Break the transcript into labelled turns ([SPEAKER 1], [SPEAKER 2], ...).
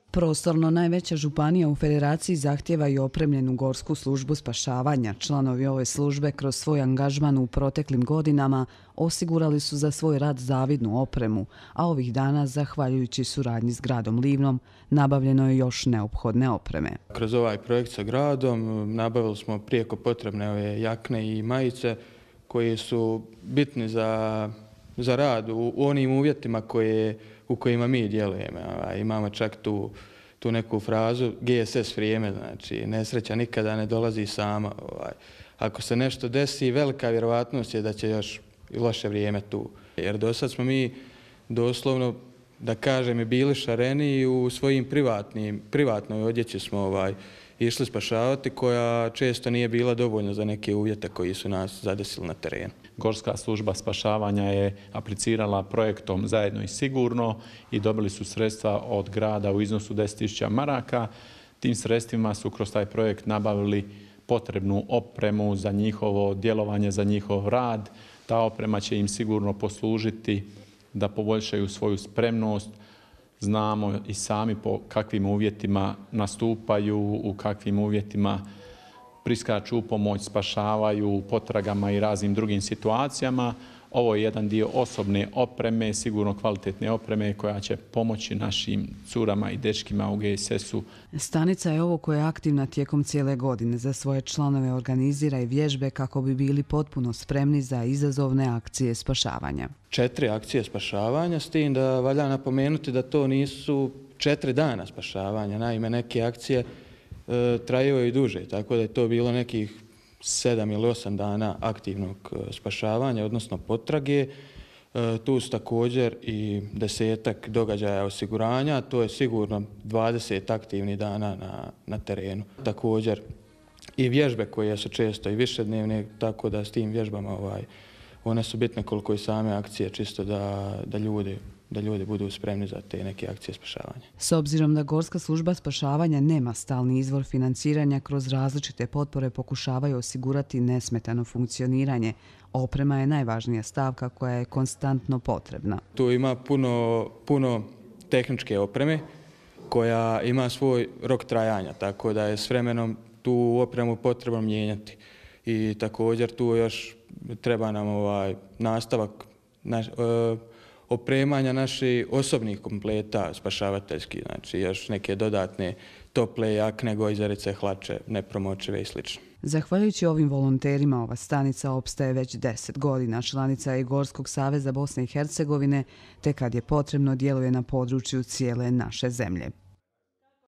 [SPEAKER 1] Prostorno najveća županija u Federaciji zahtijeva i opremljenu gorsku službu spašavanja. Članovi ove službe kroz svoj angažman u proteklim godinama osigurali su za svoj rad zavidnu opremu, a ovih dana, zahvaljujući suradnji s gradom Livnom, nabavljeno je još neophodne opreme.
[SPEAKER 2] Kroz ovaj projekt sa gradom nabavili smo prijeko potrebne ove jakne i majice koje su bitni za rad u onim uvjetima u kojima mi djelujemo. Imamo čak tu neku frazu GSS vrijeme, znači nesreća nikada ne dolazi sama. Ako se nešto desi, velika vjerovatnost je da će još i loše vrijeme tu. Jer do sad smo mi doslovno, da kažem, bili šareni i u svojim privatnoj odjeći smo išli spašavati, koja često nije bila dovoljna za neke uvjete koji su nas zadesili na terenu.
[SPEAKER 3] Gorska služba spašavanja je aplicirala projektom Zajedno i sigurno i dobili su sredstva od grada u iznosu 10.000 maraka. Tim sredstvima su kroz taj projekt nabavili potrebnu opremu za njihovo djelovanje, za njihov rad. Ta oprema će im sigurno poslužiti da poboljšaju svoju spremnost. Znamo i sami po kakvim uvjetima nastupaju, u kakvim uvjetima priskaču u pomoć, spašavaju u potragama i raznim drugim situacijama. Ovo je jedan dio osobne opreme, sigurno kvalitetne opreme koja će pomoći našim curama i dečkima u GSS-u.
[SPEAKER 1] Stanica je ovo koja je aktivna tijekom cijele godine. Za svoje članove organizira i vježbe kako bi bili potpuno spremni za izazovne akcije spašavanja.
[SPEAKER 2] 4 akcije spašavanja, s tim da valja napomenuti da to nisu 4 dana spašavanja. Naime, neke akcije traju i duže, tako da je to bilo nekih 7 ili 8 dana aktivnog spašavanja, odnosno potrage. Tu su također i 10-ak događaja osiguranja, to je sigurno 20 aktivnih dana na terenu. Također i vježbe koje su često i višednevne, tako da s tim vježbama one su bitne koliko i same akcije, čisto da ljudi budu spremni za te neke akcije spašavanja.
[SPEAKER 1] S obzirom da Gorska služba spašavanja nema stalni izvor financiranja, kroz različite potpore pokušavaju osigurati nesmetano funkcioniranje. Oprema je najvažnija stavka koja je konstantno potrebna.
[SPEAKER 2] Tu ima puno tehničke opreme koja ima svoj rok trajanja, tako da je s vremenom tu opremu potrebno mijenjati. I također tu još treba nam nastavak opremanja naših osobnih kompleta spašavateljskih, znači još neke dodatne tople jakne, gojzarice, hlače, nepromočive i sl.
[SPEAKER 1] Zahvaljujući ovim volonterima, ova stanica opstaje već 10 godina. Članica je Gorskog saveza Bosne i Hercegovine, te kad je potrebno djeluje na području cijele naše zemlje.